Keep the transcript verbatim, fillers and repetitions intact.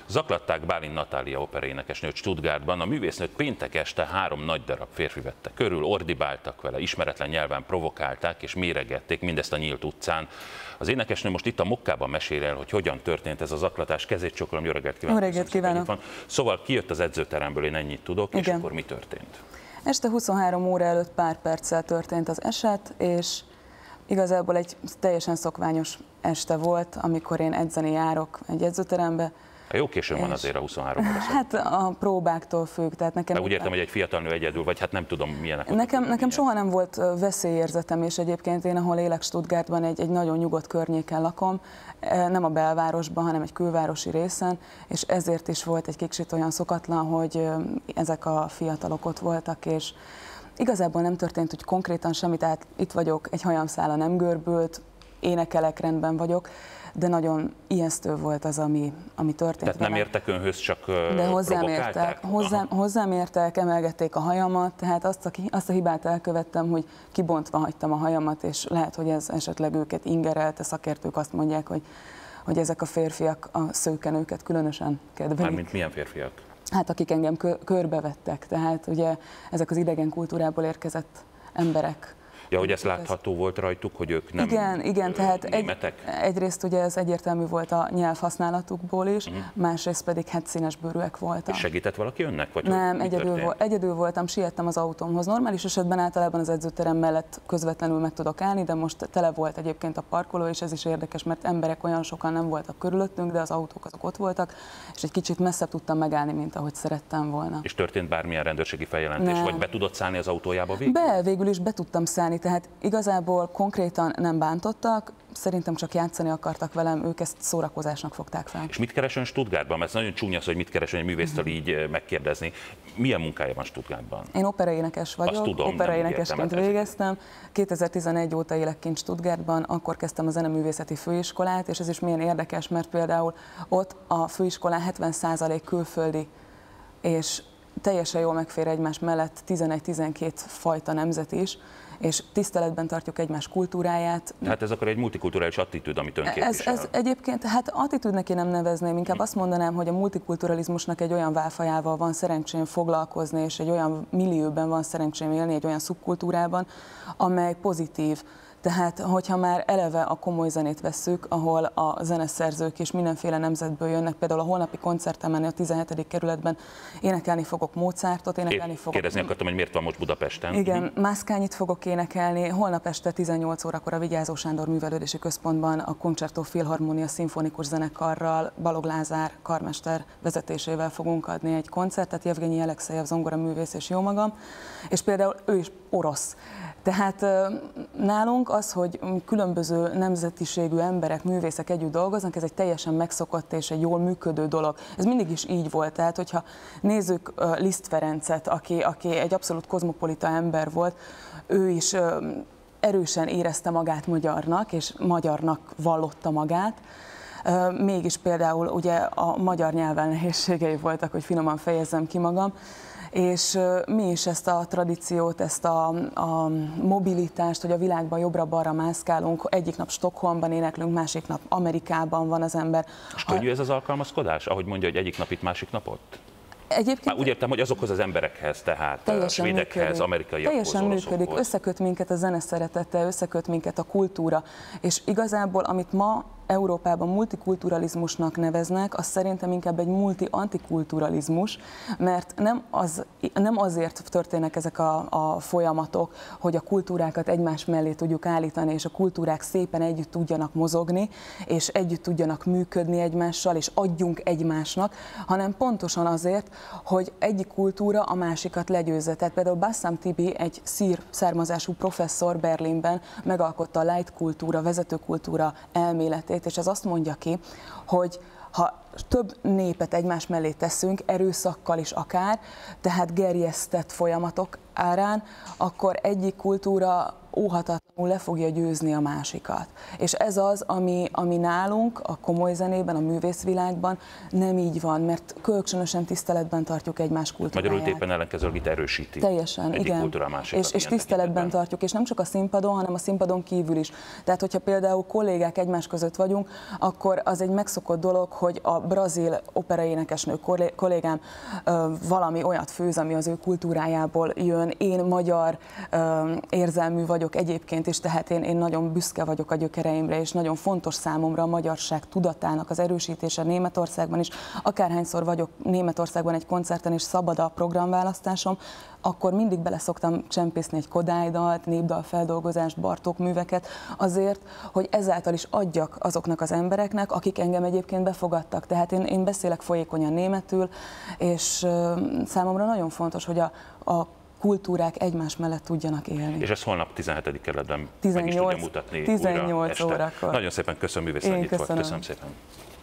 Zaklatták Bálint Natália operaénekesnőt Stuttgartban, a művésznőt péntek este három nagy darab férfi vette körül, ordibáltak vele, ismeretlen nyelven provokálták és méregették, mindezt a nyílt utcán. Az énekesnő most itt a Mokkában mesél el, hogy hogyan történt ez a zaklatás. Kezét csokolom, jó reggelt kívánok! Jó reggelt kívánok! Szóval kijött az edzőteremből, én ennyit tudok, igen. És akkor mi történt? Este huszonhárom óra előtt pár perccel történt az eset, és igazából egy teljesen szokványos este volt, amikor én edzeni járok egy edzőterembe. Jó későn van azért a huszonhárom óra. Hát a próbáktól függ. Tehát nekem, de úgy értem, hogy egy fiatal nő egyedül, vagy hát nem tudom milyenek. Nekem, nekem soha nem volt veszélyérzetem, és egyébként én, ahol élek Stuttgartban, egy, egy nagyon nyugodt környéken lakom, nem a belvárosban, hanem egy külvárosi részen, és ezért is volt egy kicsit olyan szokatlan, hogy ezek a fiatalok ott voltak, és igazából nem történt, hogy konkrétan semmi, tehát itt vagyok, egy hajamszála nem görbült, énekelek, rendben vagyok, de nagyon ijesztő volt az, ami, ami történt. Tehát nem értek önhöz, csak de hozzám értek, hozzám, hozzám értek, emelgették a hajamat, tehát azt a, azt a hibát elkövettem, hogy kibontva hagytam a hajamat, és lehet, hogy ez esetleg őket ingerelte, szakértők azt mondják, hogy, hogy ezek a férfiak a szőkenőket különösen kedvelik. Mármint milyen férfiak? Hát akik engem körbevettek, tehát ugye ezek az idegen kultúrából érkezett emberek. Ja, hogy ez látható volt rajtuk, hogy ők nem igen, igen, tehát egy, egyrészt ugye ez egyértelmű volt a nyelvhasználatukból is, uh-huh. másrészt pedig hát színes bőrűek voltak. És segített valaki önnek? Vagy nem, egyedül, vol, egyedül voltam, siettem az autómhoz. Normális esetben általában az edzőterem mellett közvetlenül meg tudok állni, de most tele volt egyébként a parkoló, és ez is érdekes, mert emberek olyan sokan nem voltak körülöttünk, de az autók azok ott voltak, és egy kicsit messzebb tudtam megállni, mint ahogy szerettem volna. És történt bármilyen rendőrségi feljelentés, nem. Vagy be tudott szállni az autójába végül? Be, végül is be tudtam szállni. Tehát igazából konkrétan nem bántottak, szerintem csak játszani akartak velem, ők ezt szórakozásnak fogták fel. És mit keres ön Stuttgartban? Mert ez nagyon csúnya szó, hogy mit keres ön egy művésztől így megkérdezni. Milyen munkája van Stuttgartban? Én operaénekes vagyok, tudom, operaénekesként végeztem. kétezer-tizenegy óta élek kint Stuttgartban, akkor kezdtem a zeneművészeti főiskolát, és ez is milyen érdekes, mert például ott a főiskolán hetven százalék külföldi, és teljesen jól megfér egymás mellett tizenegy-tizenkét fajta nemzet is, és tiszteletben tartjuk egymás kultúráját. Hát ez akkor egy multikulturális attitűd, amit ön képvisel. Ez, ez egyébként, hát attitűdnek én nem nevezném, inkább azt mondanám, hogy a multikulturalizmusnak egy olyan válfajával van szerencsém foglalkozni, és egy olyan millióben van szerencsém élni, egy olyan szubkultúrában, amely pozitív. Tehát, hogyha már eleve a komoly zenét vesszük, ahol a zeneszerzők és mindenféle nemzetből jönnek, például a holnapi koncertemen a tizenhetedik kerületben énekelni fogok Mozartot, énekelni fogok... Kérdezni akartam, hogy miért van most Budapesten. Igen, Mászkányit fogok énekelni, holnap este tizennyolc órakor a Vigyázó Sándor Művelődési Központban a Concerto Filharmonia szimfonikus zenekarral, Balog Lázár karmester vezetésével fogunk adni egy koncertet, Jevgenyi Alexejev zongoraművész és jó magam, és például ő is orosz. Tehát nálunk az, hogy különböző nemzetiségű emberek, művészek együtt dolgoznak, ez egy teljesen megszokott és egy jól működő dolog. Ez mindig is így volt. Tehát, hogyha nézzük Liszt Ferencet, aki, aki egy abszolút kozmopolita ember volt, ő is erősen érezte magát magyarnak, és magyarnak vallotta magát. Mégis például ugye a magyar nyelven nehézségei voltak, hogy finoman fejezzem ki magam, és mi is ezt a tradíciót, ezt a, a mobilitást, hogy a világban jobbra-balra mászkálunk, egyik nap Stockholmban éneklünk, másik nap Amerikában van az ember. És könnyű ez az alkalmazkodás, ahogy mondja, hogy egyik nap itt, másik nap ott? Egyébként Már úgy értem, hogy azokhoz az emberekhez, tehát a svédekhez, amerikaiakhoz, teljesen működik, összeköt minket a zene szeretete, összeköt minket a kultúra, és igazából amit ma Európában multikulturalizmusnak neveznek, az szerintem inkább egy multi-antikulturalizmus, mert nem, az, nem azért történnek ezek a, a folyamatok, hogy a kultúrákat egymás mellé tudjuk állítani, és a kultúrák szépen együtt tudjanak mozogni, és együtt tudjanak működni egymással, és adjunk egymásnak, hanem pontosan azért, hogy egyik kultúra a másikat legyőzze. Tehát például Bassam Tibi, egy szír származású professzor Berlinben megalkotta a light kultúra, vezetőkultúra elméletét, és ez azt mondja ki, hogy ha több népet egymás mellé teszünk, erőszakkal is akár, tehát gerjesztett folyamatok árán, akkor egyik kultúra óhatatlanul le fogja győzni a másikat. És ez az, ami, ami nálunk a komoly zenében, a művészvilágban nem így van, mert kölcsönösen tiszteletben tartjuk egymás kultúráját. Magyarul éppen ellenkezőleg itt erősíti. Teljesen, egyik igen. kultúra a másikat. És, és tiszteletben tartjuk, és nem csak a színpadon, hanem a színpadon kívül is. Tehát, hogyha például kollégák egymás között vagyunk, akkor az egy megszokott dolog, hogy a brazil operaénekesnő kollégám valami olyat főz, ami az ő kultúrájából jön. Én magyar érzelmű vagyok egyébként is, tehát én, én nagyon büszke vagyok a gyökereimre, és nagyon fontos számomra a magyarság tudatának az erősítése Németországban is. Akárhányszor vagyok Németországban egy koncerten, és szabad a programválasztásom, akkor mindig bele szoktam csempészni egy Kodály-dalt, népdalfeldolgozást, Bartók műveket, azért, hogy ezáltal is adjak azoknak az embereknek, akik engem egyébként befogadtak. Tehát én, én beszélek folyékonyan németül, és uh, számomra nagyon fontos, hogy a, a kultúrák egymás mellett tudjanak élni. És ez holnap tizenhetedik kerületben tizennyolc, meg is tudja mutatni tizennyolc újra este. órakor. Nagyon szépen köszönöm, művész, hogy itt volt. Köszönöm szépen.